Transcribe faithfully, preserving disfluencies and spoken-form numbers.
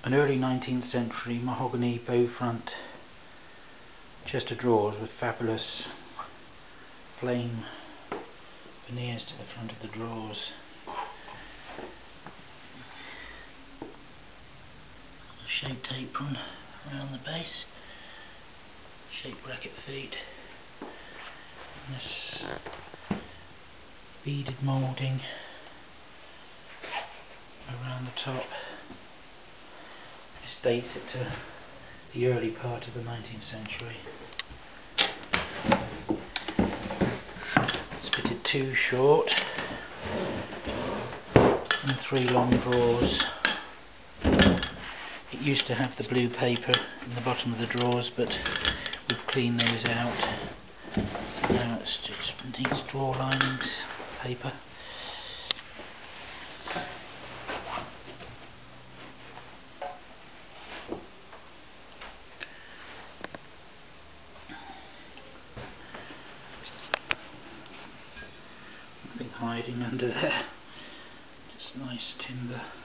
an early nineteenth century mahogany bow front chest of drawers with fabulous flame veneers to the front of the drawers. A shaped apron around the base, shaped bracket feet, and this beaded moulding around the top. This dates it to the early part of the nineteenth century. It's fitted two short and three long drawers. It used to have the blue paper in the bottom of the drawers, but we've cleaned those out, so now it's just needs drawer linings, paper. Nothing hiding under there, just nice timber.